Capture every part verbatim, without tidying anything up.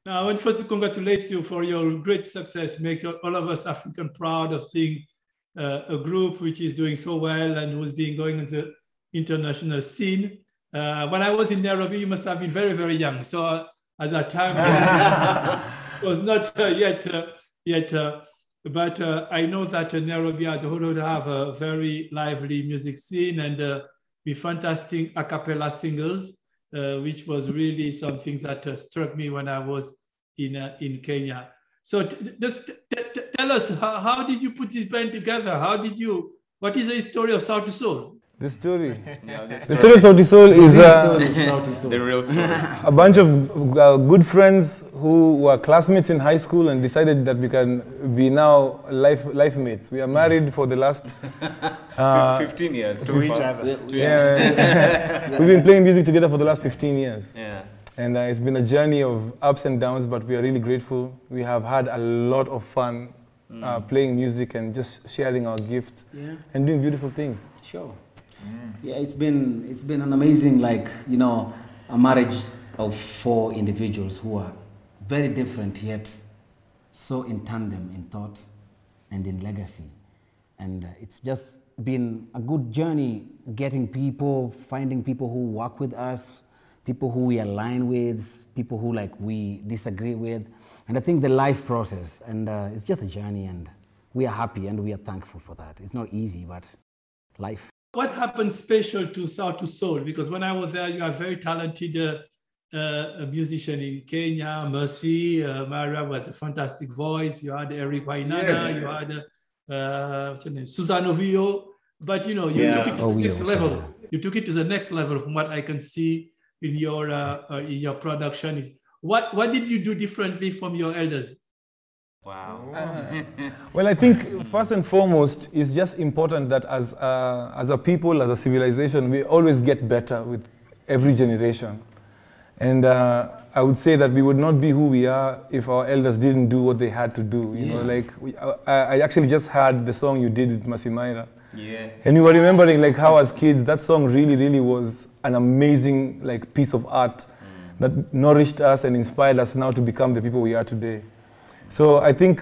Now, I want first to congratulate you for your great success. Make all of us African proud of seeing uh, a group which is doing so well and who's been going into the international scene. Uh, when I was in Nairobi, you must have been very, very young. So uh, at that time, it was not uh, yet, uh, yet. Uh, but uh, I know that uh, Nairobi as a whole have a very lively music scene and uh, with fantastic a cappella singers. Uh, which was really something that uh, struck me when I was in uh, in Kenya. So just tell us, how, how did you put this band together? How did you, what is the story of Sauti Soul? The story. Yeah, the, the story of Sauti Soul is uh, the real story. A bunch of uh, good friends who were classmates in high school and decided that we can be now life life mates. We are married for the last uh, fifteen years to each other. Yeah, we've been playing music together for the last fifteen years. Yeah. And uh, it's been a journey of ups and downs, but we are really grateful. We have had a lot of fun mm. uh, playing music and just sharing our gift yeah. and doing beautiful things. Sure. Mm. Yeah, it's been it's been an amazing, like, you know, a marriage of four individuals who are very different yet so in tandem in thought and in legacy. And uh, it's just been a good journey getting people, finding people who work with us, people who we align with, people who like we disagree with. And I think the life process, and uh, it's just a journey, and we are happy and we are thankful for that. It's not easy, but life. What happened special to Sauti Soul? Because when I was there, you are very talented uh, uh, a musician in Kenya, Mercy, uh, Maria with a fantastic voice. You had Eric Wainana, yes. you had uh, what's her name? Susano Vio. But you know, you yeah. took it to oh, the next yeah. level. You took it to the next level from what I can see in your uh, uh, in your production. What what did you do differently from your elders? Wow. Uh, well, I think first and foremost, it's just important that as uh, as a people, as a civilization, we always get better with every generation. And uh, I would say that we would not be who we are if our elders didn't do what they had to do. You yeah. know, like we, I, I actually just heard the song you did with Masimaira. Yeah. And you were remembering like how as kids that song really, really was an amazing like piece of art mm. that nourished us and inspired us now to become the people we are today. So I think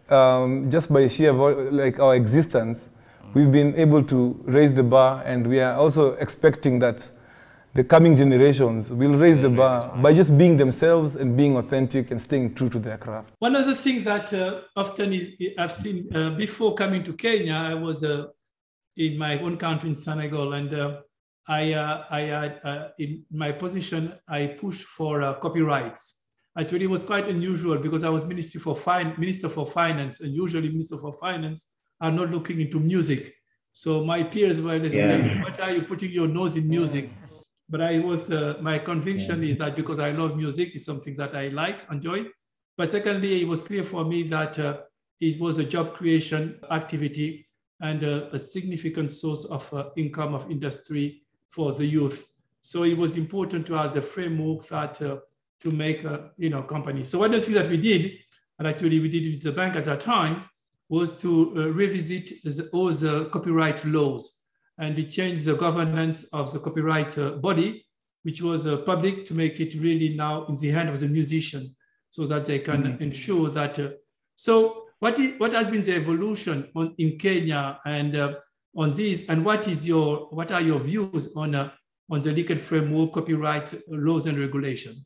um, just by sheer like our existence, we've been able to raise the bar, and we are also expecting that the coming generations will raise the bar by just being themselves and being authentic and staying true to their craft. One of the things that uh, often is, I've seen uh, before coming to Kenya, I was uh, in my own country in Senegal, and uh, I, uh, I uh, in my position, I pushed for uh, copyrights. Actually, it was quite unusual because I was Minister for, fin Minister for Finance, and usually Minister for Finance are not looking into music. So my peers were saying, yeah. what are you putting your nose in music? But I was, uh, my conviction yeah. is that because I love music, it's something that I like, enjoy. But secondly, it was clear for me that uh, it was a job creation activity and uh, a significant source of uh, income of industry for the youth. So it was important to have a framework that uh, to make a you know, company. So one of the things that we did, and actually we did it with the bank at that time, was to uh, revisit the, all the copyright laws. And we changed the governance of the copyright uh, body, which was uh, public, to make it really now in the hand of the musician, so that they can mm-hmm. ensure that. Uh, so what, is, what has been the evolution on, in Kenya and uh, on this, and what is your, what are your views on, uh, on the legal framework, copyright laws and regulations?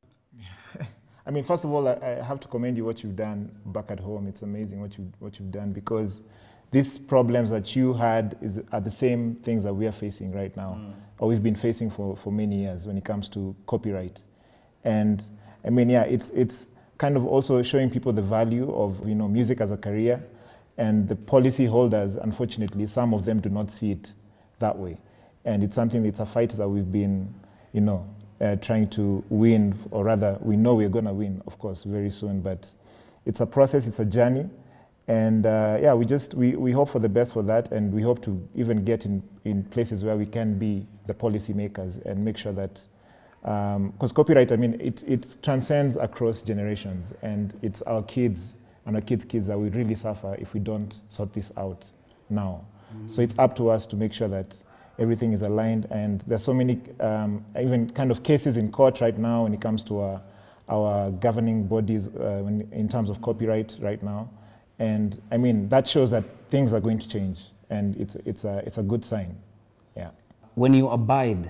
I mean, first of all, I, I have to commend you what you've done back at home. It's amazing what, you, what you've done, because these problems that you had is, are the same things that we are facing right now, mm. or we've been facing for, for many years when it comes to copyright. And I mean, yeah, it's, it's kind of also showing people the value of, you know, music as a career, and the policy holders, unfortunately, some of them do not see it that way. And it's something, it's a fight that we've been, you know, uh, trying to win, or rather, we know we're gonna win, of course, very soon, but it's a process, it's a journey. And uh, yeah, we just, we, we hope for the best for that, and we hope to even get in, in places where we can be the policy makers and make sure that, because um, copyright, I mean, it, it transcends across generations, and it's our kids and our kids' kids that will really suffer if we don't sort this out now. Mm-hmm. So it's up to us to make sure that everything is aligned, and there's so many um, even kind of cases in court right now when it comes to our, our governing bodies uh, when, in terms of copyright right now. And I mean, that shows that things are going to change, and it's, it's, a, it's a good sign, yeah. When you abide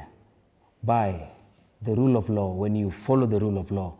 by the rule of law, when you follow the rule of law,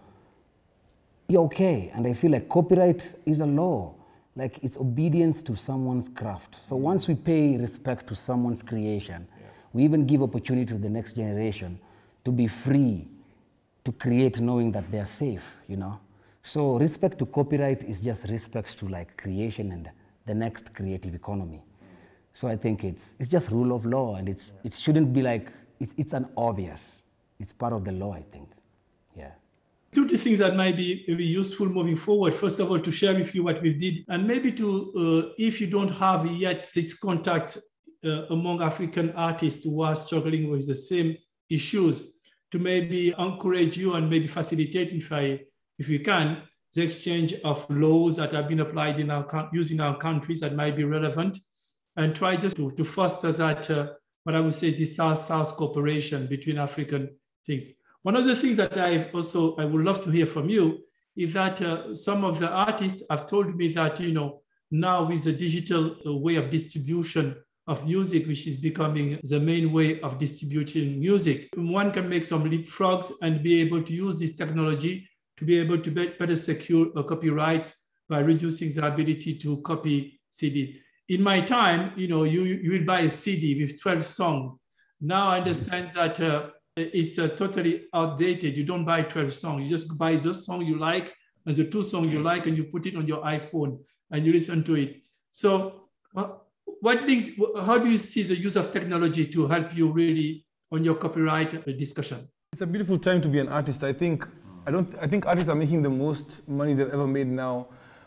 you're okay. And I feel like copyright is a law, like it's obedience to someone's craft. So once we pay respect to someone's creation, yeah. we even give opportunity to the next generation to be free to create knowing that they're safe, you know? So respect to copyright is just respect to like creation and the next creative economy. So I think it's, it's just rule of law, and it's, it shouldn't be like, it's, it's an obvious. It's part of the law, I think, yeah. Two things that might be, be useful moving forward. First of all, to share with you what we did, and maybe to, uh, if you don't have yet this contact uh, among African artists who are struggling with the same issues, to maybe encourage you and maybe facilitate, if I, if you can, the exchange of laws that have been applied in our using our countries that might be relevant, and try just to, to foster that, uh, what I would say is the South-South cooperation between African things. One of the things that I also, I would love to hear from you is that uh, some of the artists have told me that, you know, now with the digital uh, way of distribution of music, which is becoming the main way of distributing music, one can make some leapfrogs and be able to use this technology to be able to be better secure uh, copyrights by reducing the ability to copy C Ds. In my time, you know, you, you will buy a C D with twelve songs. Now I understand that uh, it's uh, totally outdated. You don't buy twelve songs. You just buy the song you like and the two songs you like, and you put it on your iPhone and you listen to it. So well, what link, how do you see the use of technology to help you really on your copyright discussion? It's a beautiful time to be an artist. I think, I don't, I think artists are making the most money they've ever made now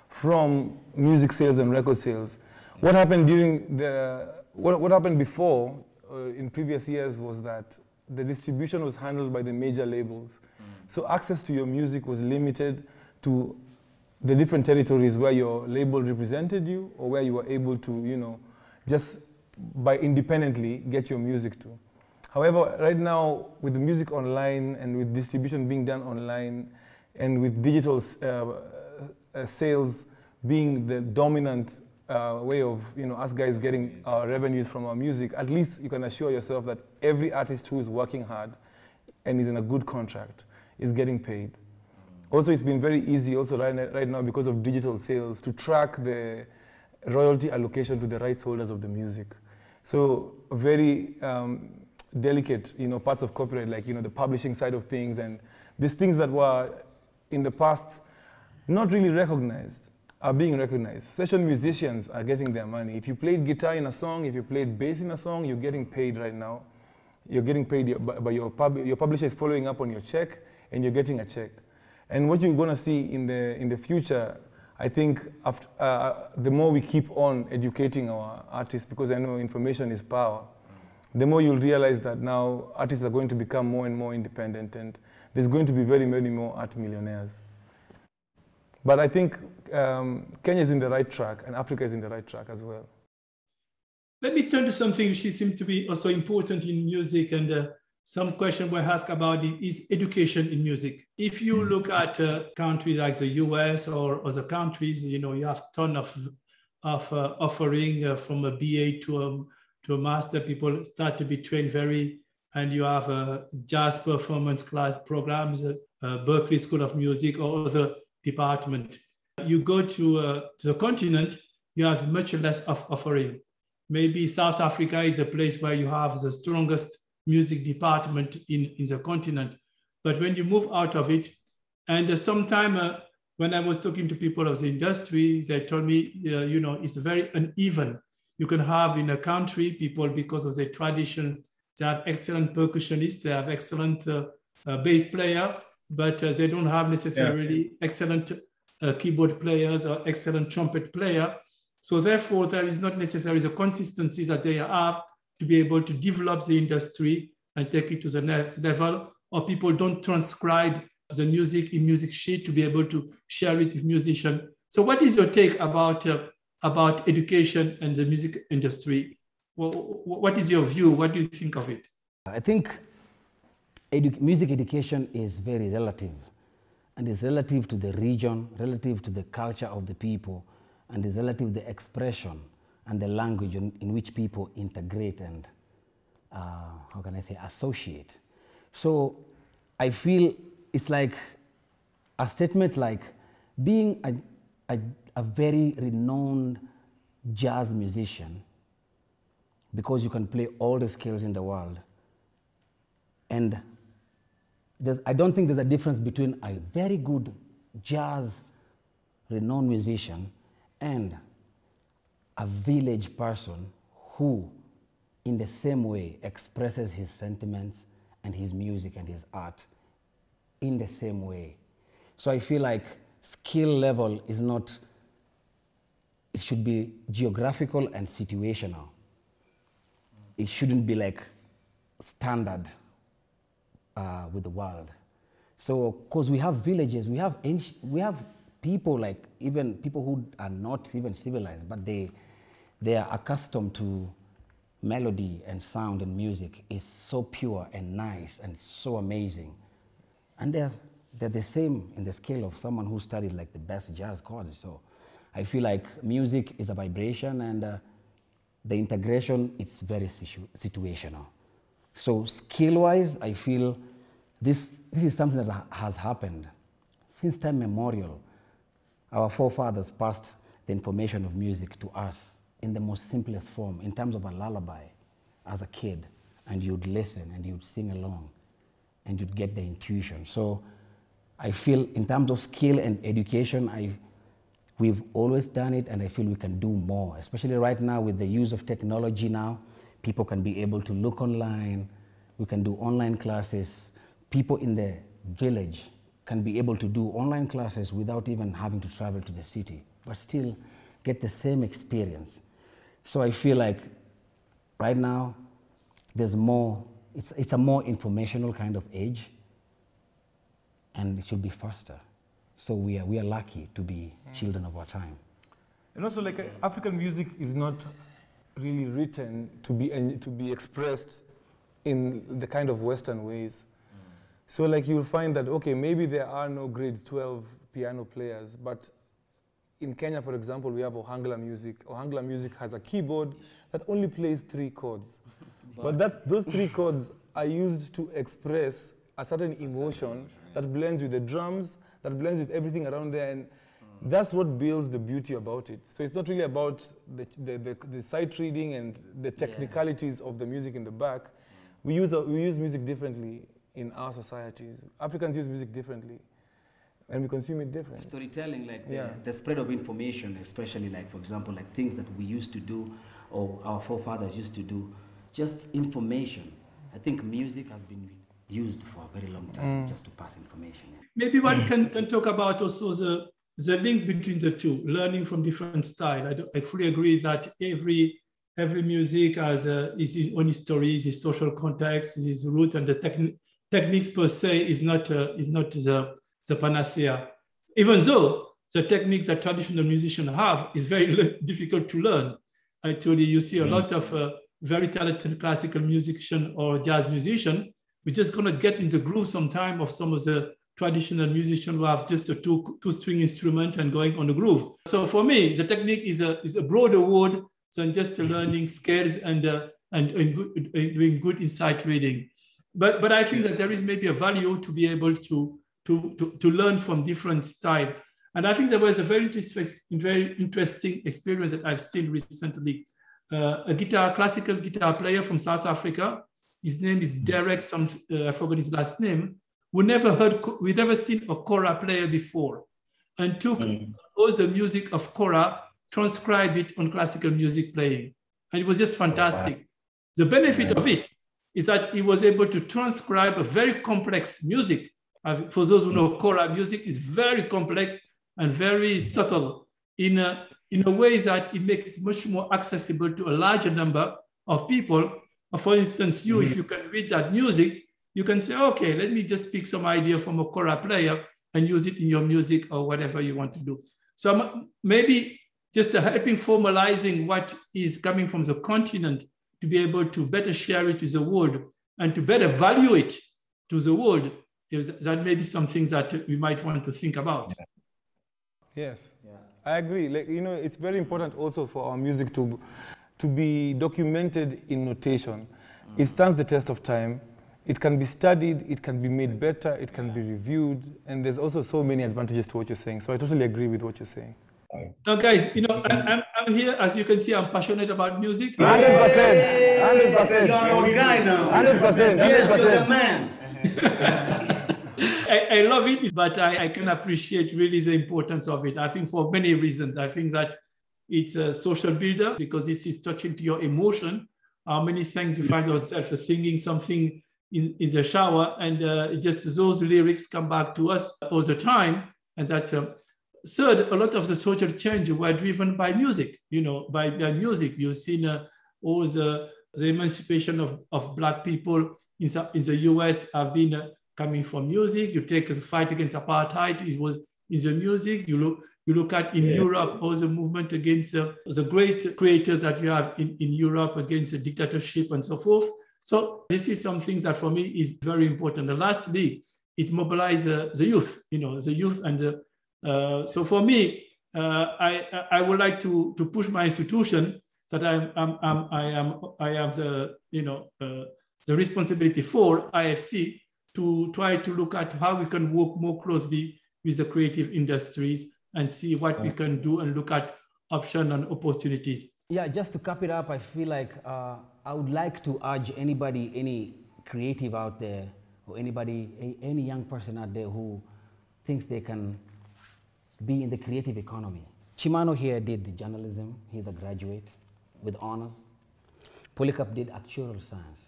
from music sales and record sales. What happened during the, what, what happened before uh, in previous years was that the distribution was handled by the major labels. Mm. So access to your music was limited to the different territories where your label represented you, or where you were able to, you know, just by independently get your music to. However, right now, with the music online and with distribution being done online and with digital uh, uh, sales being the dominant Uh, way of, you know, us guys getting our revenues from our music, at least you can assure yourself that every artist who is working hard and is in a good contract is getting paid. Also, it's been very easy also right, right now because of digital sales to track the royalty allocation to the rights holders of the music. So very um, delicate, you know, parts of copyright, like, you know, the publishing side of things, and these things that were in the past not really recognized are being recognized. Session musicians are getting their money. If you played guitar in a song, if you played bass in a song, you're getting paid right now. You're getting paid, but your, pub, your publisher is following up on your check, and you're getting a check. And what you're gonna see in the, in the future, I think after, uh, the more we keep on educating our artists, because I know information is power, the more you'll realize that now artists are going to become more and more independent, and there's going to be very many more art millionaires. But I think um, Kenya is in the right track, and Africa is in the right track as well. Let me turn to something which seems to be also important in music, and uh, some question we ask about it is education in music. If you mm-hmm. look at uh, countries like the U S or other countries, you know, you have a ton of, of uh, offering uh, from a B A to a, to a master. People start to be trained very, and you have uh, jazz performance class programs, uh, uh, Berklee School of Music, or other department. You go to, uh, to the continent, you have much less of offering. Maybe South Africa is a place where you have the strongest music department in, in the continent. But when you move out of it, and uh, sometime uh, when I was talking to people of the industry, they told me, uh, you know, it's very uneven. You can have in a country people, because of their tradition, they have excellent percussionists, they have excellent uh, uh, bass player, but uh, they don't have necessarily yeah. excellent uh, keyboard players or excellent trumpet player. So therefore, there is not necessarily the consistency that they have to be able to develop the industry and take it to the next level, or people don't transcribe the music in music sheet to be able to share it with musicians. So what is your take about, uh, about education and the music industry? Well, what is your view? What do you think of it? I think Edu music education is very relative. and it's relative to the region, relative to the culture of the people, and it's relative to the expression and the language in, in which people integrate and, uh, how can I say, associate. So I feel it's like a statement like being a, a, a very renowned jazz musician, because you can play all the scales in the world. And there's, I don't think there's a difference between a very good jazz renowned musician and a village person who, in the same way, expresses his sentiments and his music and his art in the same way. So I feel like skill level is not, it should be geographical and situational. It shouldn't be like standard uh, with the world. So, because we have villages, we have ancient, we have people like even people who are not even civilized, but they they are accustomed to melody and sound and music is so pure and nice and so amazing, and they're they're the same in the scale of someone who studied like the best jazz chords. So, I feel like music is a vibration, and uh, the integration, it's very situ situational. So skill-wise, I feel this, this is something that ha has happened since time memorial. Our forefathers passed the information of music to us in the most simplest form, in terms of a lullaby as a kid, and you'd listen and you'd sing along and you'd get the intuition. So I feel in terms of skill and education, I we've always done it, and I feel we can do more, especially right now with the use of technology now. People can be able to look online, we can do online classes. People in the village can be able to do online classes without even having to travel to the city, but still get the same experience. So I feel like right now there's more, it's, it's a more informational kind of age, and it should be faster. So we are, we are lucky to be children of our time. And also, like, uh, African music is not really written to be, uh, to be expressed in the kind of Western ways. Mm. So, like, you'll find that, okay, maybe there are no grade twelve piano players, but in Kenya, for example, we have Ohangla music. Ohangla music has a keyboard that only plays three chords. but but that, those three chords are used to express a certain emotion that blends with the drums, that blends with everything around there, and mm. that's what builds the beauty about it. So it's not really about the, the, the, the sight reading and the technicalities yeah. of the music in the back. Mm. We, use, uh, we use music differently in our societies. Africans use music differently, and we consume it differently. Storytelling, like yeah. the, the spread of information, especially like, for example, like things that we used to do or our forefathers used to do, just information. I think music has been used for a very long time mm. just to pass information. Maybe one mm. can, can talk about also the, the link between the two, learning from different styles. I, don't, I fully agree that every, every music has a, is its own story, its social context, its root, and the techni techniques per se is not, uh, is not the, the panacea. Even though the techniques that traditional musicians have is very difficult to learn. Actually, you see a mm. lot of uh, very talented classical musician or jazz musician. We're just going to get in the groove sometime of some of the traditional musicians who have just a two, two string instrument and going on the groove. So for me, the technique is a, is a broader word than just learning scales and, uh, and, and, good, and doing good insight reading. But, but I think that there is maybe a value to be able to, to, to, to learn from different styles. And I think there was a very interesting, very interesting experience that I've seen recently. Uh, a guitar, classical guitar player from South Africa. His name is Derek, some, uh, I forgot his last name. We never heard, we never seen a kora player before, and took mm. all the music of kora, transcribed it on classical music playing. And it was just fantastic. Wow. The benefit yeah. of it is that he was able to transcribe a very complex music. Uh, for those who know, kora music is very complex and very subtle in a, in a way that it makes it much more accessible to a larger number of people. For instance, you, mm-hmm. if you can read that music, you can say, okay, let me just pick some idea from a kora player and use it in your music or whatever you want to do. So maybe just helping formalizing what is coming from the continent to be able to better share it with the world and to better value it to the world that may be some things that we might want to think about. Yes, yeah. I agree. Like, you know, it's very important also for our music to, to be documented in notation. Mm. It stands the test of time. It can be studied, it can be made better, it can be reviewed, and there's also so many advantages to what you're saying. So I totally agree with what you're saying. So guys, you know, I'm, I'm here, as you can see, I'm passionate about music. one hundred percent, one hundred percent. You're our guy now. one hundred percent, one hundred percent. Man. I, I love it, but I, I can appreciate really the importance of it. I think for many reasons. I think that it's a social builder because this is touching to your emotion. How many times you find yourself thinking something in, in the shower, and uh, just those lyrics come back to us all the time. And that's uh, third, a lot of the social change were driven by music, you know, by, by music. You've seen uh, all the, the emancipation of, of Black people in, in the U S have been uh, coming from music. You take the fight against apartheid, it was in the music. You look, you look at in yeah. Europe, all the movement against uh, the great creators that you have in, in Europe against the dictatorship and so forth. So this is something that for me is very important. And lastly, it mobilizes uh, the youth, you know, the youth. And the, uh, so for me, uh, I, I would like to, to push my institution that I'm, I'm, I'm, I am, I am the, you know, uh, the responsibility for I F C to try to look at how we can work more closely with the creative industries and see what we can do and look at options and opportunities. Yeah, just to cap it up, I feel like uh, I would like to urge anybody, any creative out there, or anybody, any young person out there who thinks they can be in the creative economy. Chimano here did journalism. He's a graduate with honors. Polycarp did actuarial science.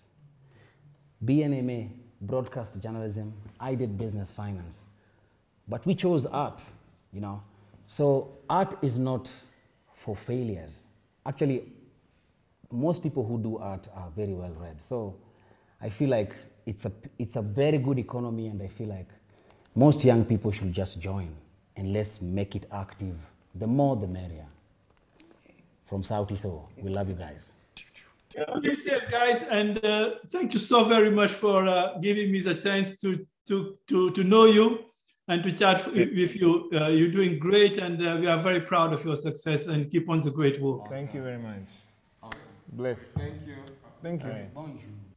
B N M A, broadcast journalism. I did business finance. But we chose art, you know. So art is not for failures. Actually, most people who do art are very well read. So I feel like it's a, it's a very good economy, and I feel like most young people should just join, and let's make it active. The more, the merrier. From Sauti, so we love you guys. Keep safe, guys, and uh, thank you so very much for uh, giving me the chance to, to, to, to know you and to chat with you. Uh, you're doing great, and uh, we are very proud of your success, and keep on the great work. Thank you very much. Awesome. Bless. Thank you. Thank you. Right. Bonjour.